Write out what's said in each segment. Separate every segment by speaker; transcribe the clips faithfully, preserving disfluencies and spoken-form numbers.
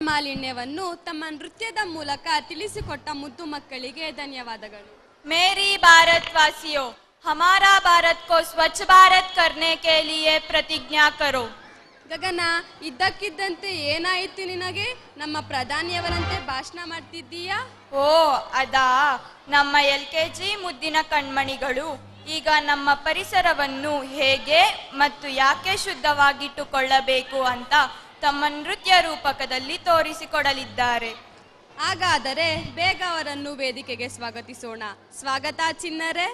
Speaker 1: ಮಾಲಿನ್ಯವನ್ನು ತಮ್ಮ ನೃತ್ಯದ ಮೂಲಕ ತಿಳಿಸಿಕೊಟ್ಟ ಮುದ್ದು ಮಕ್ಕಳಿಗೆ ಧನ್ಯವಾದಗಳು.
Speaker 2: मेरी भारतवासियों, हमारा भारत को स्वच्छ भारत करने के लिए प्रतिज्ञा करो.
Speaker 1: ಗಗನ, ಇದ್ದಕ್ಕಿದ್ದಂತೆ ಏನಾಯಿತು ನಿನಗೆ? ನಮ್ಮ ಪ್ರಧಾನಿಯವರಂತೆ ಭಾಷಣ ಮಾಡ್ತಿದ್ದೀಯಾ?
Speaker 2: ಓ ಅದಾ, ನಮ್ಮ ಎಲ್ ಕೆ ಜಿ ಮುದ್ದಿನ ಕಣ್ಮಣಿಗಳು ಈಗ ನಮ್ಮ ಪರಿಸರವನ್ನು ಹೇಗೆ ಮತ್ತು ಯಾಕೆ ಶುದ್ಧವಾಗಿಟ್ಟುಕೊಳ್ಳಬೇಕು ಅಂತ ತಮ್ಮ ನೃತ್ಯ ರೂಪಕದಲ್ಲಿ ತೋರಿಸಿಕೊಡಲಿದ್ದಾರೆ.
Speaker 1: ಹಾಗಾದರೆ ಬೇಗ ಅವರನ್ನು ವೇದಿಕೆಗೆ ಸ್ವಾಗತಿಸೋಣ. ಸ್ವಾಗತ ಚಿನ್ನರೇ.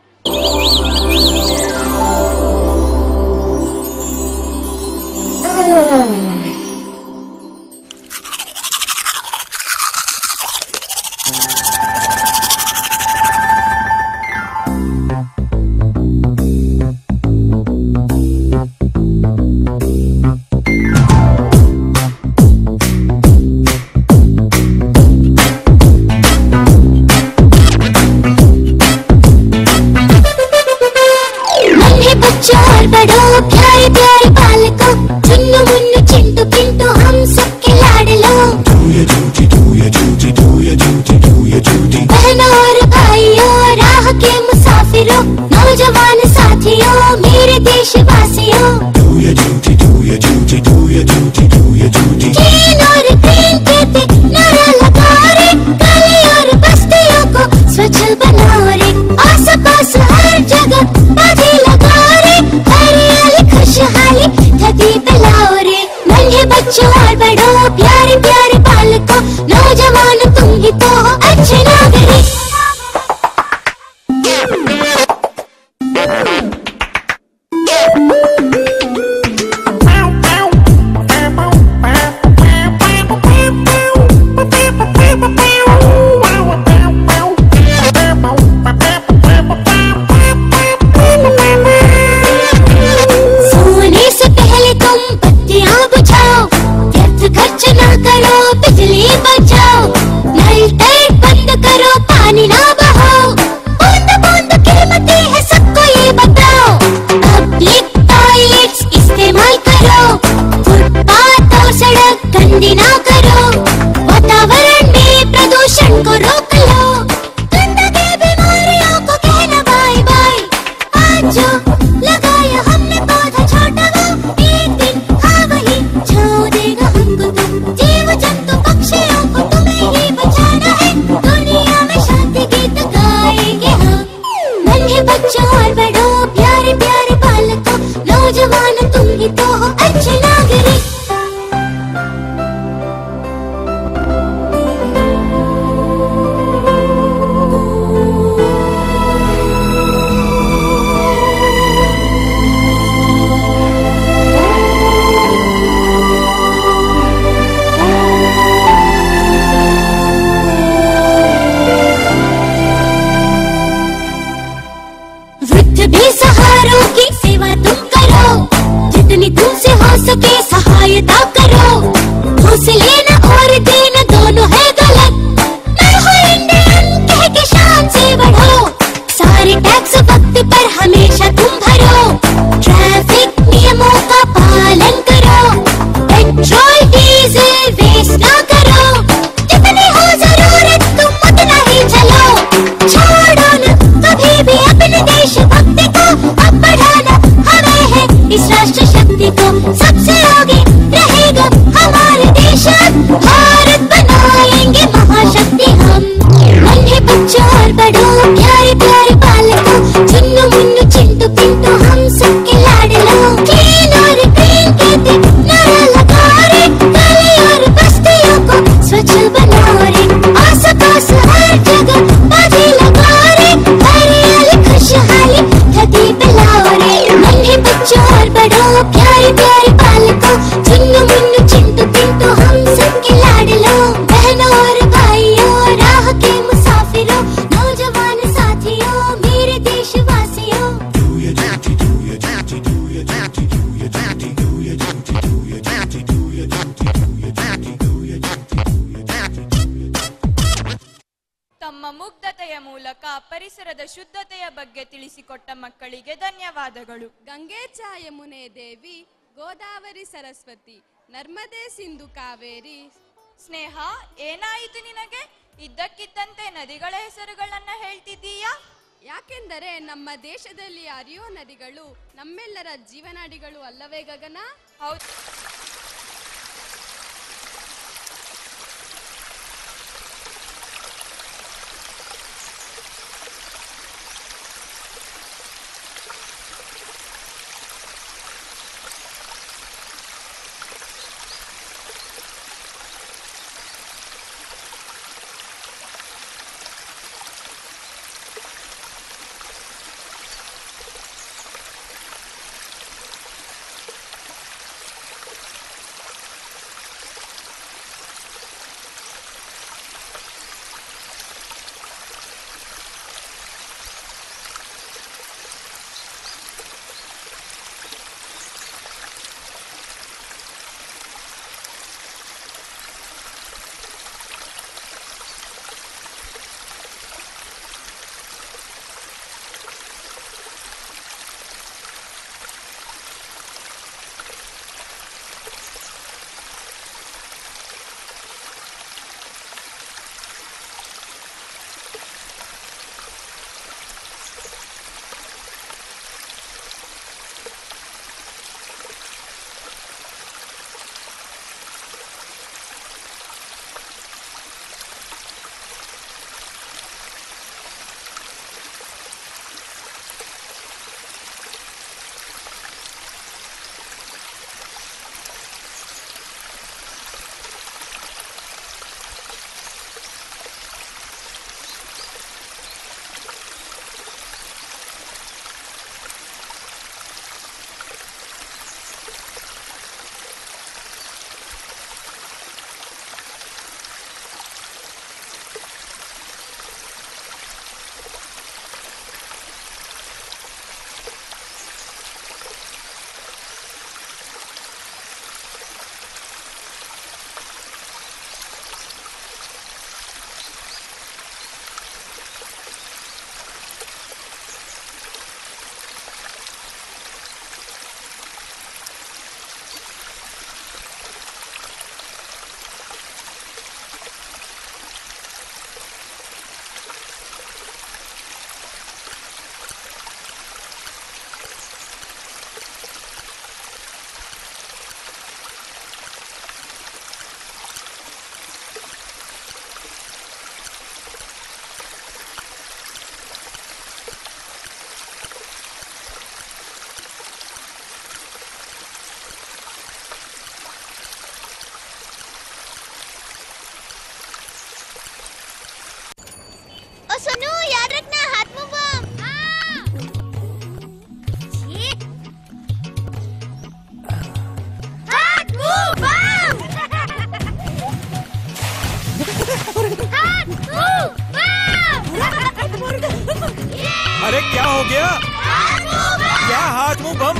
Speaker 2: ಪರಿಸರದ ಶುದ್ಧತೆಯ ಬಗ್ಗೆ ತಿಳಿಸಿಕೊಟ್ಟ ಮಕ್ಕಳಿಗೆ ಧನ್ಯವಾದಗಳು.
Speaker 1: ಗಂಗೆ ಚ ಯಮುನೆ ದೇವಿ, ಗೋದಾವರಿ ಸರಸ್ವತಿ, ನರ್ಮದೆ ಸಿಂಧು ಕಾವೇರಿ
Speaker 2: ಸ್ನೇಹ, ಏನಾಯಿತು ನಿನಗೆ? ಇದ್ದಕ್ಕಿದ್ದಂತೆ ನದಿಗಳ ಹೆಸರುಗಳನ್ನ ಹೇಳ್ತಿದ್ದೀಯಾ?
Speaker 1: ಯಾಕೆಂದರೆ ನಮ್ಮ ದೇಶದಲ್ಲಿ ಹರಿಯುವ ನದಿಗಳು ನಮ್ಮೆಲ್ಲರ ಜೀವನಾಡಿಗಳು ಅಲ್ಲವೇ ಗಗನ?
Speaker 2: ಹೌದು.
Speaker 3: सोनू याद रखना, हाथ में बम। हाथ मुंह बम। हाथ मुंह बम।
Speaker 4: अरे क्या हो गया?
Speaker 3: हाथ मुंह बम।
Speaker 4: क्या हाथ मुंह बम?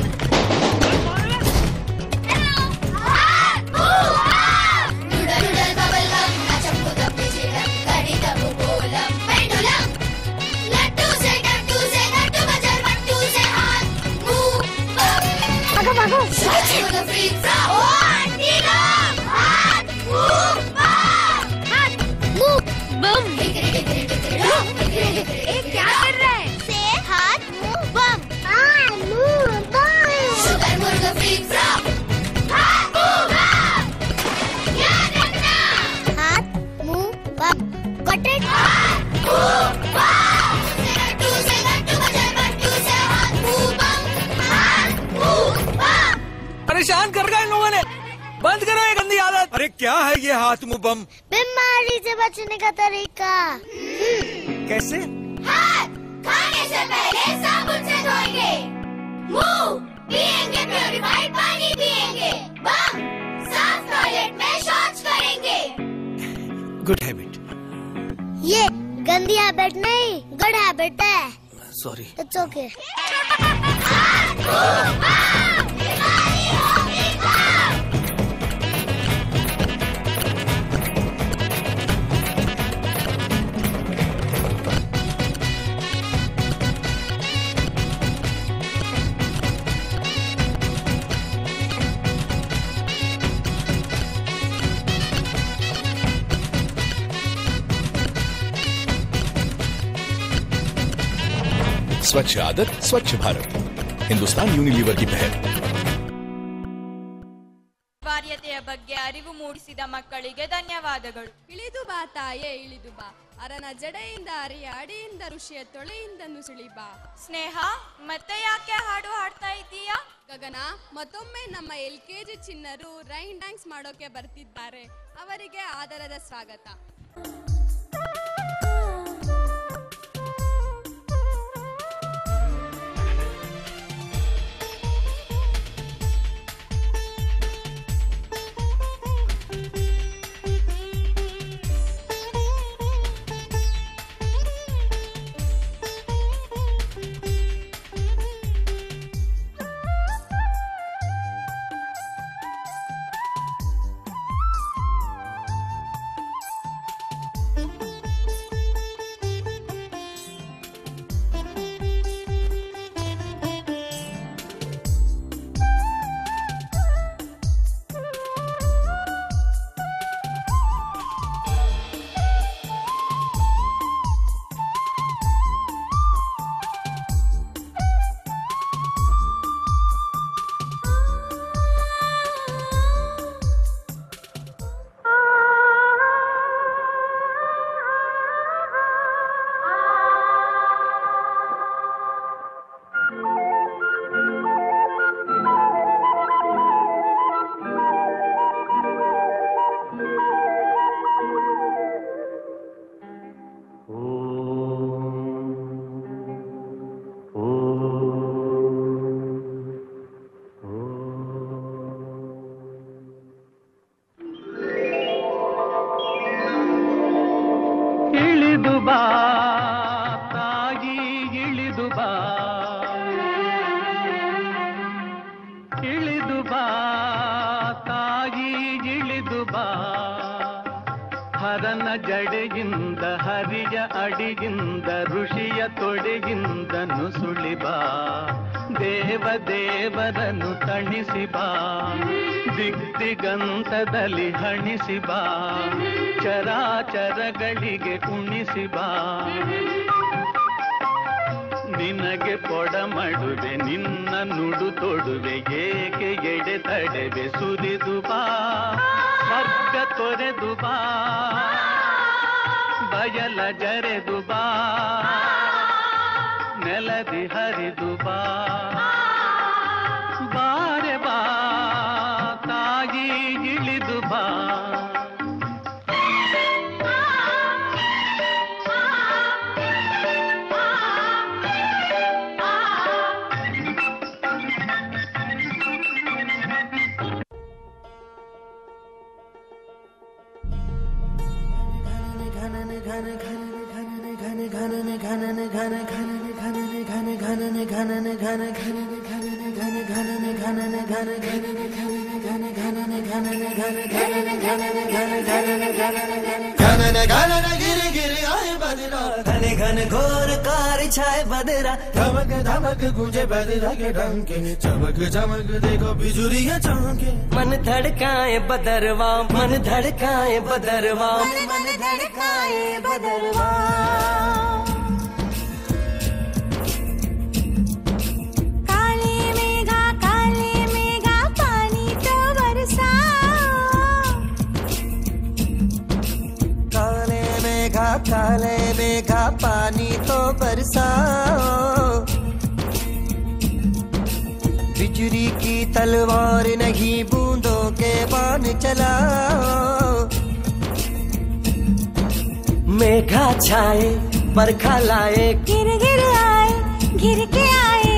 Speaker 3: क्या कर रहा है? से हाथ मुंह बम। हाथ मुंह बम। शुगर मुर्गा फ्रीज फ्रॉक। हाथ मुंह बम। याद रखना। हाथ मुंह बम। Got it? हाथ मुंह बम। से लड्डू से लड्डू बजाए बट्टू से हाथ मुंह बम। हाथ मुंह बम।
Speaker 4: परेशान कर रहा है इन लोगों ने। बंद करो ये गंदी आदत। अरे क्या है ये हाथ मुंह बम?
Speaker 3: बीमारी से बचने का तरीका।
Speaker 4: कैसे?
Speaker 3: हाथ खाने से पहले साबुन से धोएंगे, मुंह पिएंगे, प्योरीफाइड पानी पिएंगे, बम साफ टॉयलेट में शौच करेंगे।
Speaker 4: Good habit.
Speaker 3: ये गंदी हैबिट नहीं, गुड हैबिट है।
Speaker 4: सॉरी।
Speaker 3: It's okay. हाथ मुंह बम। बीमारी होगी कम।
Speaker 5: स्वच्छ आदत स्वच्छ भारत, हिंदुस्तान यूनिलीवर की पहल।
Speaker 2: ಅನಿವಾರ್ಯತೆಯ ಬಗ್ಗೆ ಅರಿವು ಮೂಡಿಸಿದ ಮಕ್ಕಳಿಗೆ ಧನ್ಯವಾದಗಳು.
Speaker 1: ಇಳಿದು ಬಾ ತಾಯೇ ಇಳಿದು ಬಾ, ಅರನ ಜಡೆಯಿಂದ ಅರಿಯ ಅಡಿಯಿಂದ ಋಷಿಯ ತೊಳೆಯಿಂದ ನುಸುಳಿ ಬಾ.
Speaker 2: ಸ್ನೇಹ, ಮತ್ತೆ ಯಾಕೆ ಹಾಡು ಹಾಡ್ತಾ ಇದ್ದೀಯಾ?
Speaker 1: ಗಗನ, ಮತ್ತೊಮ್ಮೆ ನಮ್ಮ ಎಲ್ ಕೆ ಜಿ ಚಿನ್ನರು ರೈನ್ ಡ್ಯಾನ್ಸ್ ಮಾಡೋಕೆ ಬರ್ತಿದ್ದಾರೆ. ಅವರಿಗೆ ಆದರದ ಸ್ವಾಗತ.
Speaker 6: ಜಡೆಯಿಂದ ಹರಿಯ ಅಡಿಯಿಂದ ಋಷಿಯ ತೊಡೆಯಿಂದ ನುಸುಳಿ ಬಾ, ದೇವ ದೇವರನ್ನು ತಣಿಸಿ ಬಾ, ದಿಗ್ದಿಗಂತದಲ್ಲಿ ಹಣಿಸಿ ಬಾ, ಚರಾಚರಗಳಿಗೆ ಉಣಿಸಿ ಬಾ. ನಿನಗೆ ಪೊಡ ಮಾಡುವೆ ನಿನ್ನ ನುಡು ತೊಡುವೆ, ಏಕೆ ಎಡೆ ತಡೆವೆ ಸುರಿದು ಬಾ, ಸ್ವರ್ಗ ತೊರೆದು ಬಾ, ಬಯಲ ಜರೆದು ಬಾ, ನೆಲದಿ ಹರಿದು ಬಾ, ಬಾರೆ ಬಾ ತಾಯಿ ಇಳಿದು ಬಾ.
Speaker 7: घने घन घोर कार छाए बदरा, धमक धमक गूंजे बदरा के डंके, चमक चमक देखो बिजुरियां चमके, मन धड़काए बदरवा, मन धड़काए बदरवा, मन धड़काए बदरवा. काले मेघा काले मेघा पानी तो बरसा, काले मेघा काले मेघा पानी तो बरसाओ, बिजली की तलवार नहीं बूंदों के बाण चलाओ. मेघा छाए बरखा लाए, गिर गिर आए गिर के आए,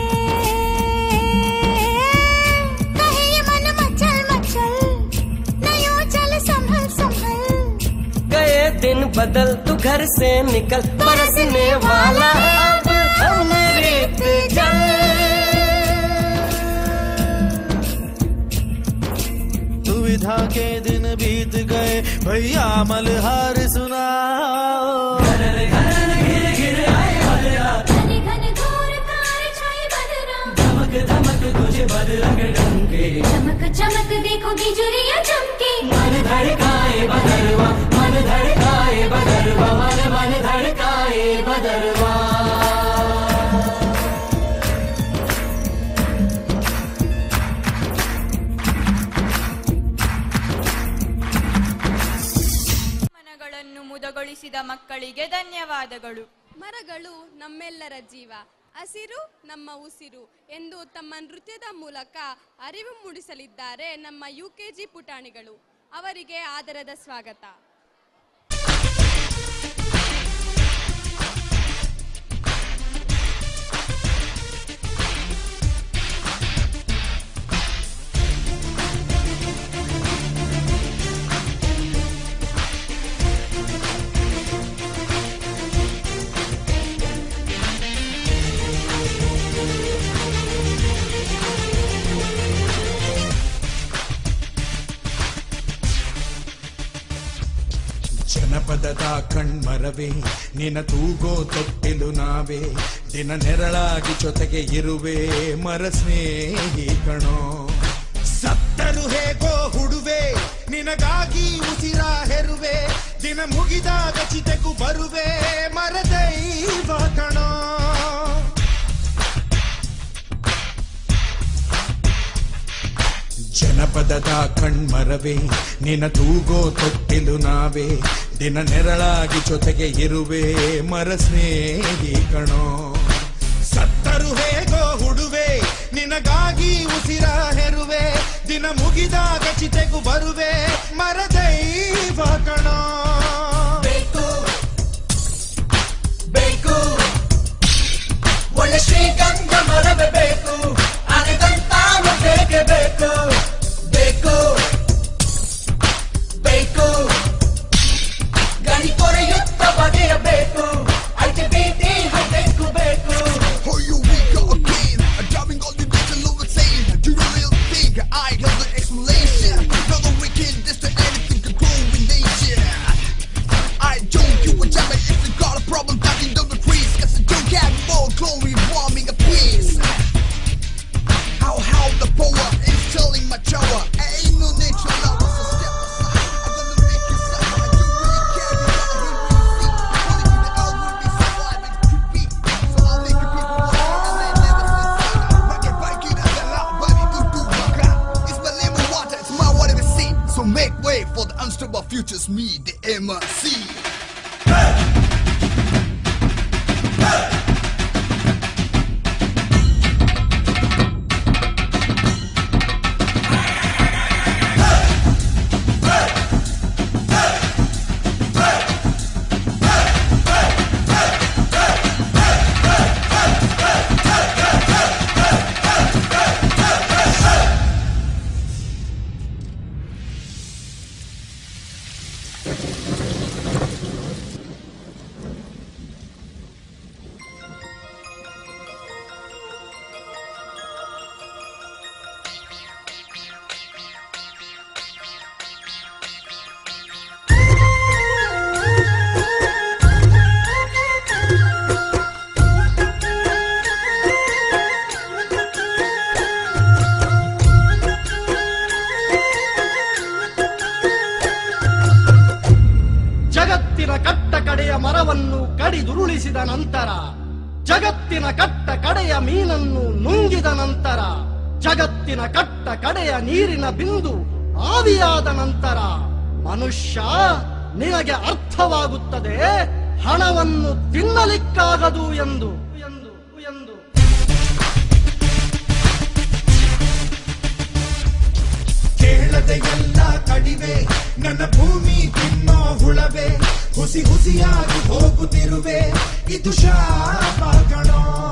Speaker 7: कहे ये मन मचल मचल, नहीं चल संभल संभल. गए दिन बदल तू घर से निकल, बरसने वाला अब हमने रेत जल. दुविधा के दिन बीत गए भैया मलहार सुनाओ. घन घन घिर घिर आए बदरा, घने घन घोर कार छाए बदरा, धमक धमक तुझे बदरंग डंके, चमक चमक देखो बिजुरियां चमके, मन धड़काए बदरवा, मन धड़काए बदरवा, मन मन धड़काए बदरवा.
Speaker 2: ಮುದಗೊಳಿಸಿದ ಮಕ್ಕಳಿಗೆ ಧನ್ಯವಾದಗಳು.
Speaker 1: ಮರಗಳು ನಮ್ಮೆಲ್ಲರ ಜೀವ, ಹಸಿರು ನಮ್ಮ ಉಸಿರು ಎಂದು ತಮ್ಮ ನೃತ್ಯದ ಮೂಲಕ ಅರಿವು ಮೂಡಿಸಲಿದ್ದಾರೆ ನಮ್ಮ ಯು ಕೆ ಜಿ ಪುಟಾಣಿಗಳು. ಅವರಿಗೆ ಆದರದ ಸ್ವಾಗತ.
Speaker 8: ಜನಪದದ ಕಣ್ಮರವೇ ನಿನ ತೂಗೋ ತೊಟ್ಟಿಲು ನಾವೇ, ದಿನ ನೆರಳಾಗಿ ಜೊತೆಗೆ ಇರುವೆ ಮರ ಸ್ನೇಹಿ ಕಣೋ. ಸತ್ತರು ಹೇಗೋ ಹುಡುವೆ ನಿನಗಾಗಿ ಉಸಿರ ಹೆರುವೆ, ದಿನ ಮುಗಿದಾಗ ಚಿತೆಗೂ ಬರುವೆ ಮರ ದೈವ ಕಣೋ. ಜನಪದದ ಕಣ್ಮರವೇ ನಿನ ತೂಗೋ ತೊಟ್ಟಿಲು ನಾವೇ, ದಿನ ನೆರಳಾಗಿ ಜೊತೆಗೆ ಇರುವೆ ಮರ ಸ್ನೇಹಿ ಕಣೋ. ಸತ್ತರು ಹೇಗೋ ಹುಡುವೆ ನಿನಗಾಗಿ ಉಸಿರ ಹೆರುವೆ, ದಿನ ಮುಗಿದಾಗ ಚಿತೆಗೂ ಬರುವೆ ಮರ ದೈವ ಕಣೋ. ಬೇಕು ಬೇಕು ಒಳ್ಳೆ ಶ್ರೀಗಂಧ ಮರವೇ ಬೇಕು, ಅನೆಗಂತಾವ ಬೇಕೇ ಬೇಕು. ಬೇಕು ಬೇಕು ಗಣಿ ಕೊರೆಯುತ್ತ ಬಗೆಯಬೇಕು, ಐತೆ ಬೀಟಿ ಹೈಟೆಕ್ಕು ಬೇಕು.
Speaker 9: Oh, you weak again, driving all the digital over saying, do you really think I have the explanation? Now the wicked, this the anything can grow in nature. I don't give a damn if you got a problem cutting down the trees, cause you don't have more glory warming a piece. How, how the power is telling my tower, ain't no nature lover, so step aside. I'm gonna make you suffer, and you really care, you gotta hear what you think. Only you the L will be surviving to beat. So I'll make you people walk and they never say saga. Make bike it as a lot, buddy, do do baka. It's my lemon water, it's my whatever scene. So make way for the unstable futures, me, the M C.
Speaker 10: ಮರವನ್ನು ಕಡಿದುರುಳಿಸಿದ ನಂತರ, ಜಗತ್ತಿನ ಕಟ್ಟ ಕಡೆಯ ಮೀನನ್ನು ನುಂಗಿದ ನಂತರ, ಜಗತ್ತಿನ ಕಟ್ಟ ಕಡೆಯ ನೀರಿನ ಬಿಂದು ಆವಿಯಾದ ನಂತರ, ಮನುಷ್ಯ ನಿನಗೆ ಅರ್ಥವಾಗುತ್ತದೆ ಹಣವನ್ನು ತಿನ್ನಲಿಕ್ಕಾಗದು ಎಂದು ಎಂದು ಎಂದು
Speaker 8: ಕೇಳದೆ ಎಲ್ಲ ಕಡಿವೆ ನನ್ನ ಭೂಮಿ ತಿನ್ನೋ ಹುಳವೆ, ಹುಸಿ ಹುಸಿಯಾಗಿ ಹೋಗುತ್ತಿರುವೆ ಇದು ಶಾಪ ಕಣೋ.